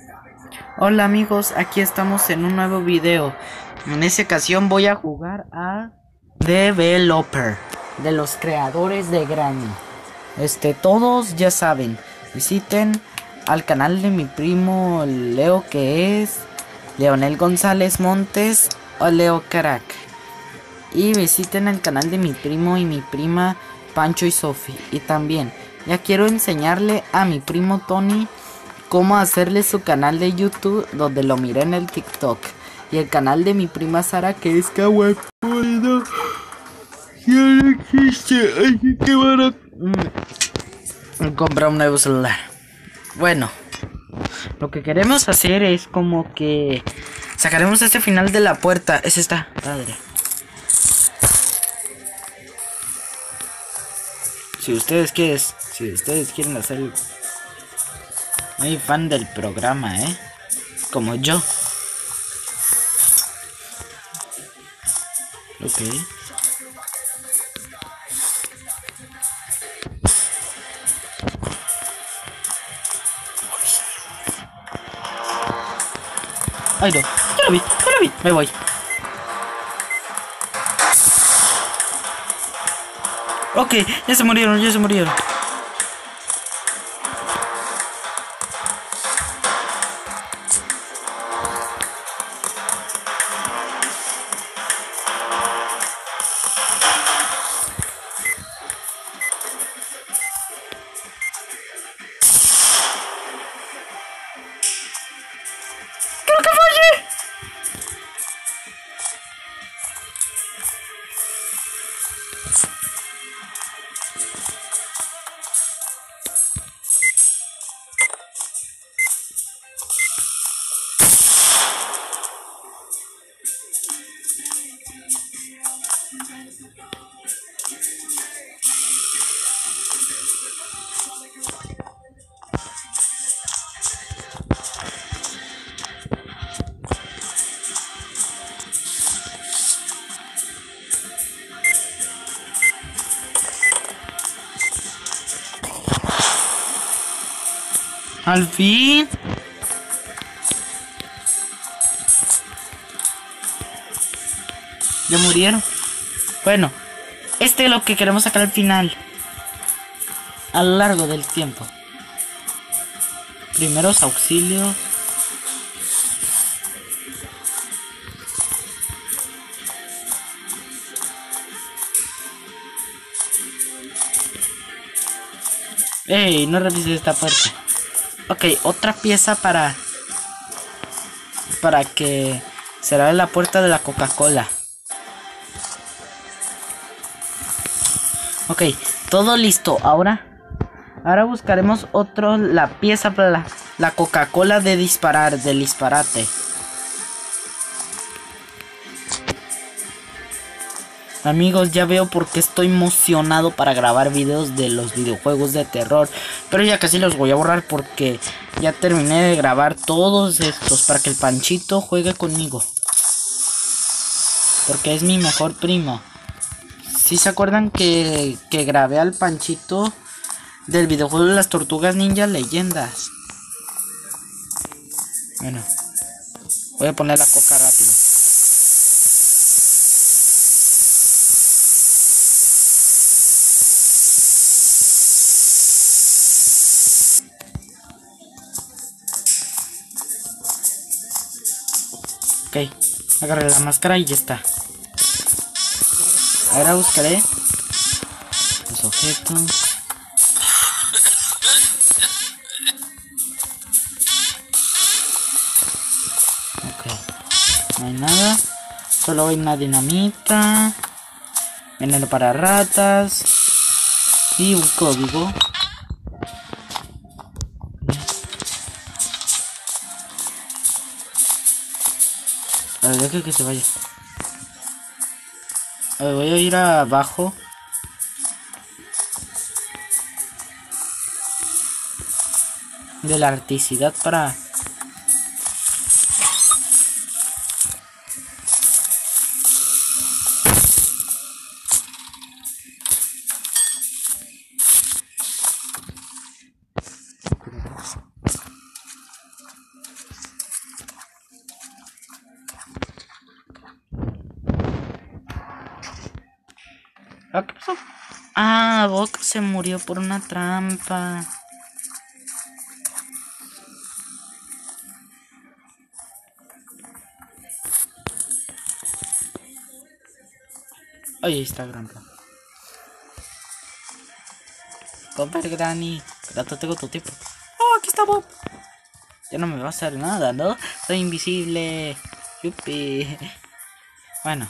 Hola amigos, aquí estamos en un nuevo video. En esta ocasión voy a jugar a Developer, de los creadores de Granny. Todos ya saben, visiten al canal de mi primo Leo, que es Leonel González Montes o Leo Carac. Y visiten el canal de mi primo y mi prima Pancho y Sofi. Y también ya quiero enseñarle a mi primo Tony cómo hacerle su canal de YouTube, donde lo miré en el TikTok. Y el canal de mi prima Sara, que es kawaii. Ya no existe, así que van a comprar un nuevo celular. Bueno, lo que queremos hacer es como que sacaremos este final de la puerta. Es esta, padre. Si ustedes quieren hacer, muy fan del programa, como yo. Ok. Ay, no, ya lo vi, me voy. Ok, ya se murieron. Creo que fallé. Al fin. Ya murieron. Bueno, es lo que queremos sacar al final. A lo largo del tiempo. Primeros auxilios. Ey, no revises esta puerta. Ok, otra pieza para que será la puerta de la Coca-Cola. Ok, todo listo. Ahora buscaremos la pieza para la Coca-Cola de disparar, del disparate. Amigos, ya veo por qué estoy emocionado para grabar videos de los videojuegos de terror. Pero ya casi los voy a borrar porque ya terminé de grabar todos estos para que el Panchito juegue conmigo. Porque es mi mejor primo. ¿Sí se acuerdan que grabé al Panchito del videojuego de las Tortugas Ninja Leyendas? Bueno, voy a poner la coca rápido. Ok, agarré la máscara y ya está. Ahora buscaré los objetos. Ok, no hay nada. Solo hay una dinamita, veneno para ratas y un código. A ver, deja que se vaya. A ver, voy a ir abajo. De la articidad para... Ah, ¿qué pasó? Ah, Book se murió por una trampa. Ahí está Granpa. Compadre Granny, rato tengo tu tipo. Oh, aquí está Bob. Ya no me va a hacer nada, ¿no? Soy invisible. Yupi. Bueno.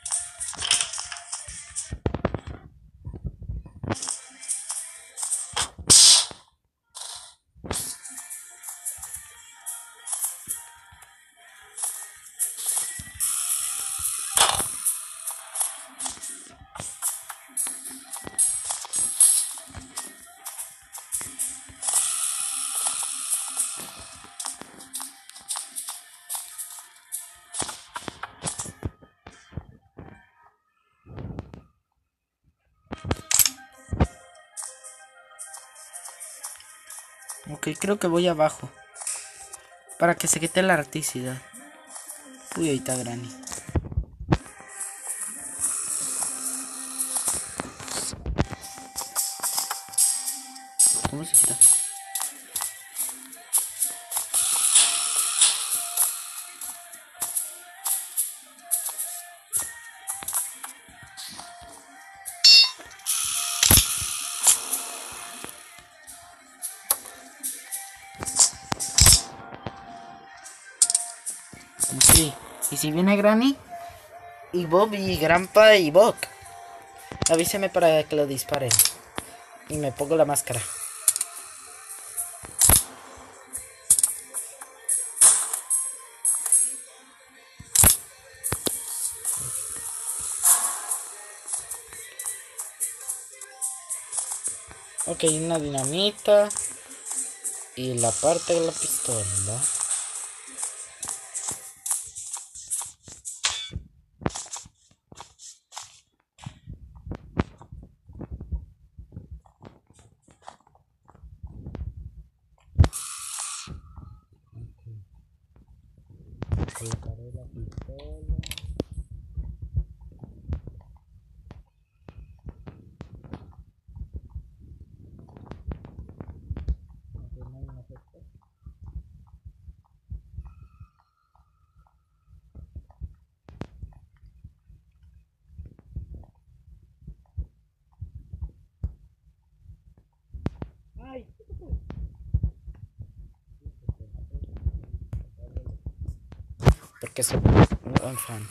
Ok, creo que voy abajo. Para que se quite la articidad. Uy, ahí está Granny. ¿Cómo se quita? Sí. Y si viene Granny y Bob y Grandpa y Buck, avíseme para que lo disparen. Y me pongo la máscara. Ok, una dinamita. Y la parte de la pistola. Colocaré la pistola. Ay, porque soy un fan.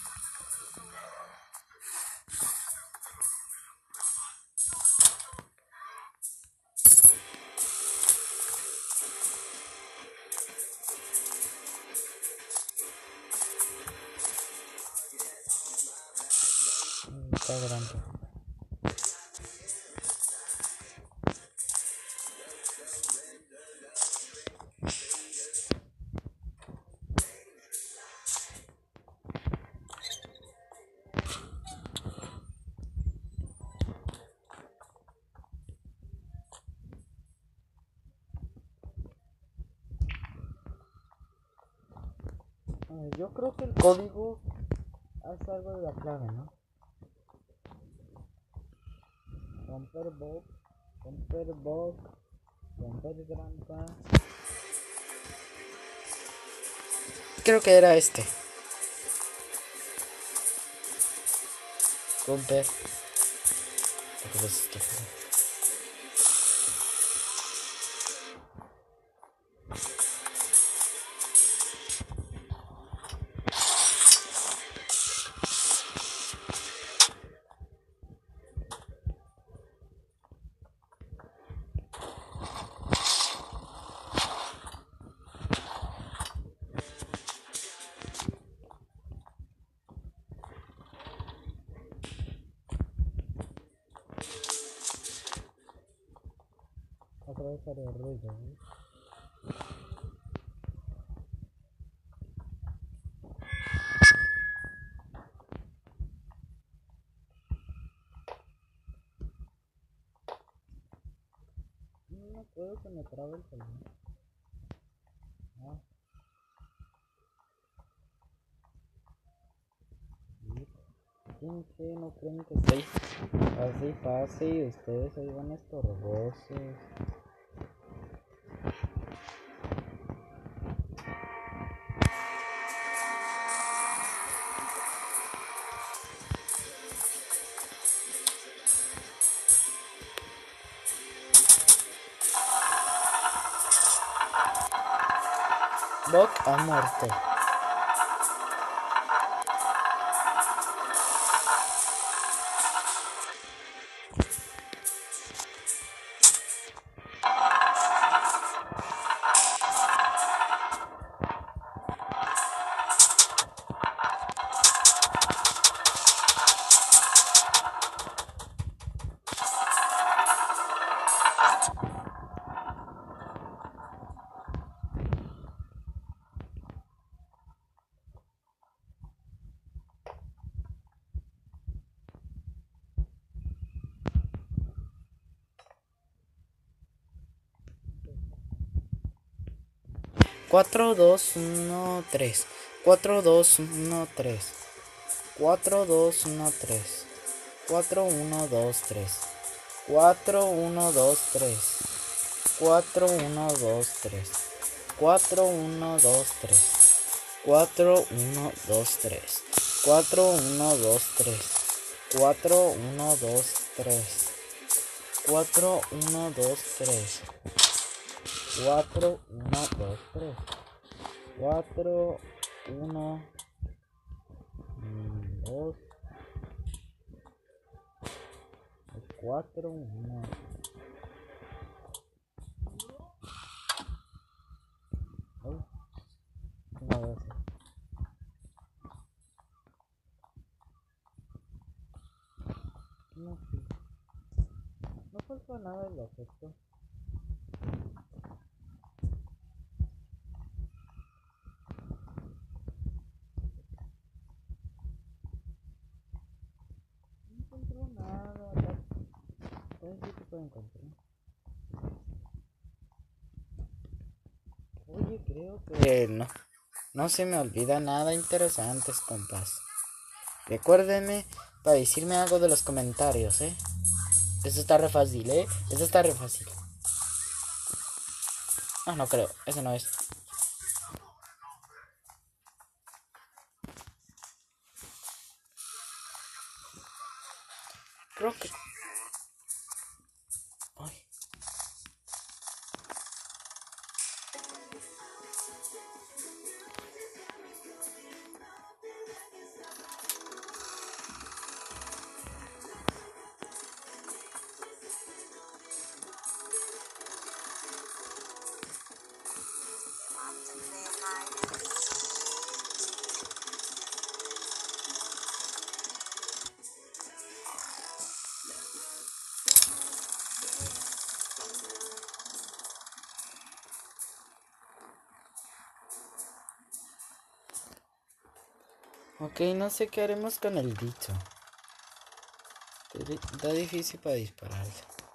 Está grande. Yo creo que el código hace algo de la clave, ¿no? Romper Bob, romper Bob, romper Grandpa. Creo que era este. Romper. ¿Qué es esto? Atravesar el ruido, ¿eh? No puedo que me trabe el teléfono. Ah, sí. pinche, no creen que estoy así fácil, ustedes ahí van estorbosos. Buck ha muerto. Cuatro, dos, uno, tres. 4, 2, 1, 3. 4, 2, 1, 3. 4, 1, 2, 3. 4, 1, 2, 3. 4, 1, 2, 3. 4, 1, 2, 3. 4, 1, 2, 3. 4, 1, 2, 3. 4, 1, 2, 3. 4, 1, 2, 3. 4, 1, 2, 3. 4, 1, 2, 4, 1. No voy a hacer. No, sí. No falta nada del efecto. No encuentro nada. ¿Sabes qué puedo encontrar? Oye, creo que no se me olvida nada interesante, compas. Recuérdenme para decirme algo de los comentarios, ¿eh? Eso está re fácil, ¿eh? Eso está re fácil. Ah, no creo. Ese no es. Creo que... Ay. Ok, no sé qué haremos con el dicho. Está difícil para dispararle.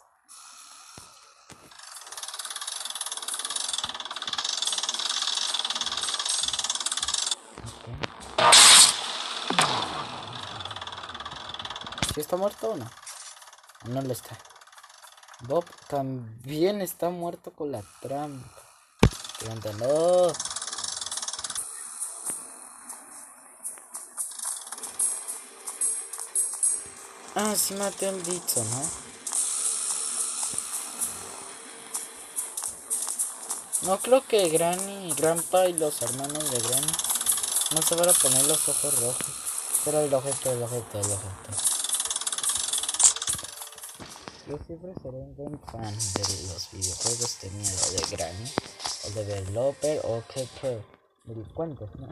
¿Si está muerto o no? No lo está. Bob también está muerto con la trampa. No. Ah, sí maté al dicho, ¿no? No creo que Granny, Grandpa y los hermanos de Granny no se van a poner los ojos rojos. Pero el objeto. Yo siempre seré un buen fan de los videojuegos de miedo de Granny, o de Developer o Keeper. Delincuentes, ¿no?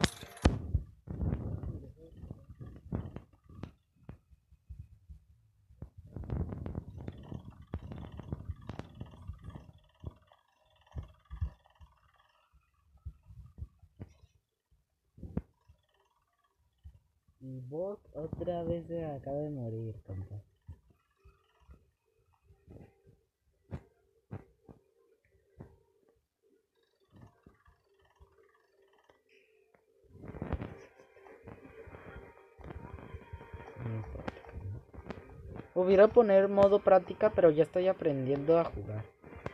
Y Borg otra vez se acaba de morir, compa. Hubiera poner modo práctica, pero ya estoy aprendiendo a jugar.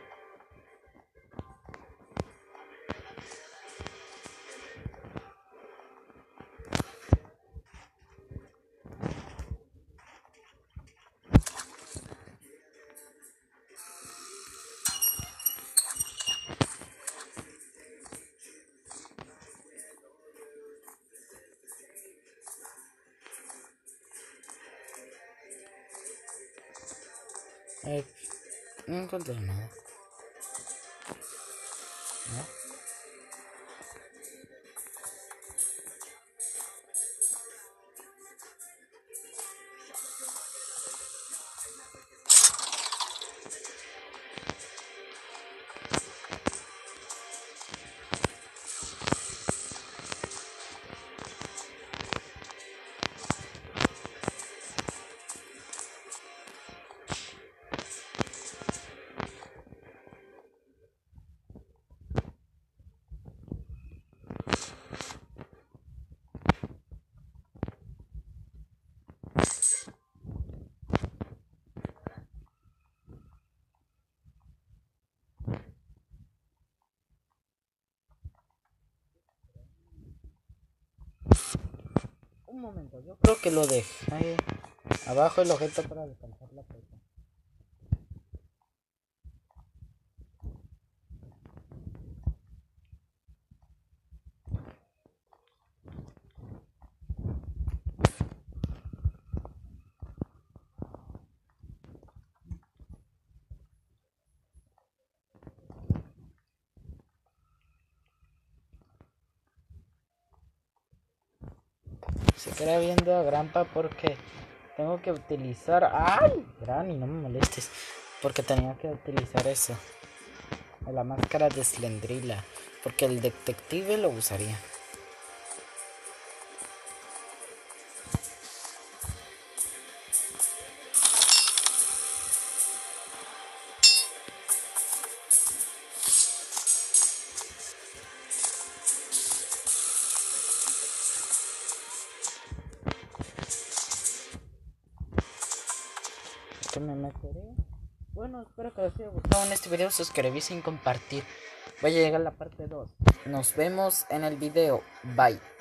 No encontré nada. ¿No? Un momento, yo creo que lo dejé ahí abajo el objeto para alcanzar la pelota. Se queda viendo a Grampa porque tengo que utilizar... ¡Ay! Granny, no me molestes. Porque tenía que utilizar eso. La máscara de Slendrila. Porque el detective lo usaría. Que me meteré. Bueno, espero que les haya gustado en este video. Suscribirse y compartir. Voy a llegar a la parte 2. Nos vemos en el video. Bye.